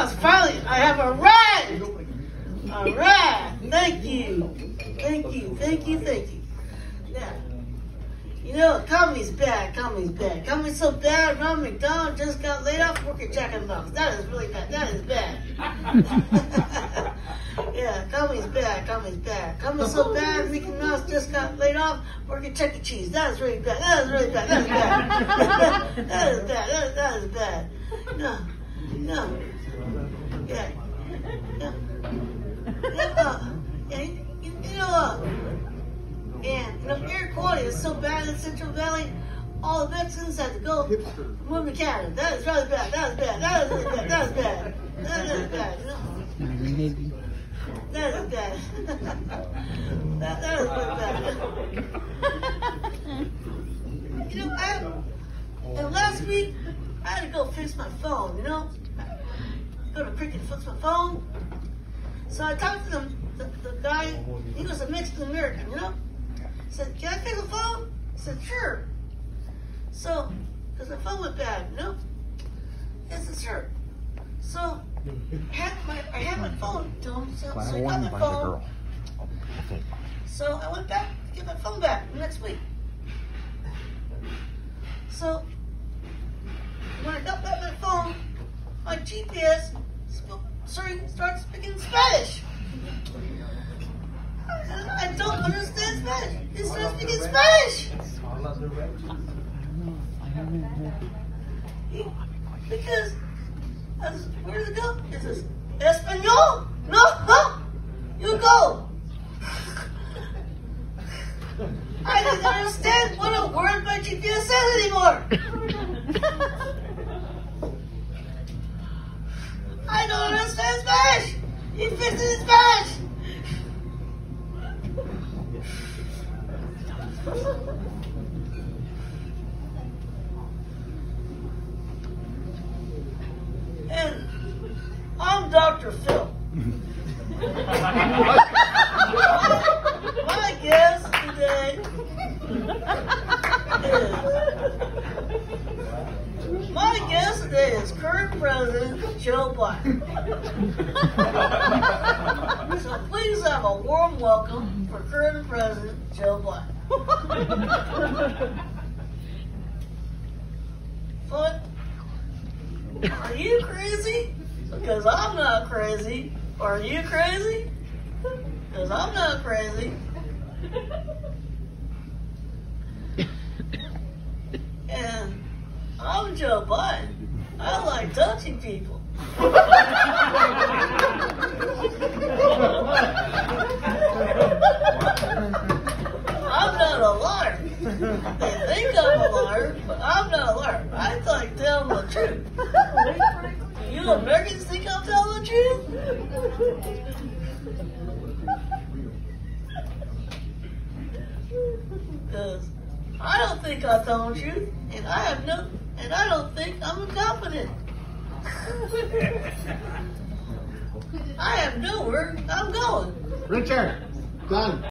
Mouse, finally, I have arrived! Alright, thank you. Thank you, thank you, thank you. Now, you know, comedy's bad, comedy's bad. Comedy's so bad, Ron McDonald just got laid off working Jack in the Box. That is really bad, that is bad. Yeah, comedy's bad, comedy's bad. Comedy's so bad, Mickey Mouse just got laid off working Chuck E. Cheese. That is really bad, that is really bad, that is bad. That is bad, that is bad. No, no. Yeah. Yeah. Air quality is so bad in Central Valley, all the Mexicans had to go move to Canada. That is really bad. That is bad. That is really bad. That is bad. That is bad. That is bad. That is really bad. And last week, I had to go fix my phone, Go to Cricket to fix my phone. So I talked to the guy, he was a Mexican American, He said, can I fix the phone? I said, sure. So, because the phone went bad, I said, sure. So, I had my phone to him, so he got my phone. So I went back to get my phone back next week. So, when I got back my phone, my GPS starts speaking Spanish. I don't understand Spanish. It starts speaking Spanish. Because, where does it go? It says, Espanol? No, huh? You go. I don't understand what a word my GPS says anymore. I don't understand Spanish. He fixed it in Spanish. And I'm Dr. Phil. My guest today is current President Joe Biden. So please have a warm welcome for current President Joe Biden. But are you crazy? Because I'm not crazy. Are you crazy? Because I'm not crazy. And I'm Joe Biden. I like touching people. I'm not a liar. They think I'm a liar, but I'm not a liar. I like telling the truth. You Americans think I'm telling the truth? Because I don't think I'm telling the truth, and I don't think I'm incompetent. I have nowhere I'm going. Richard, done.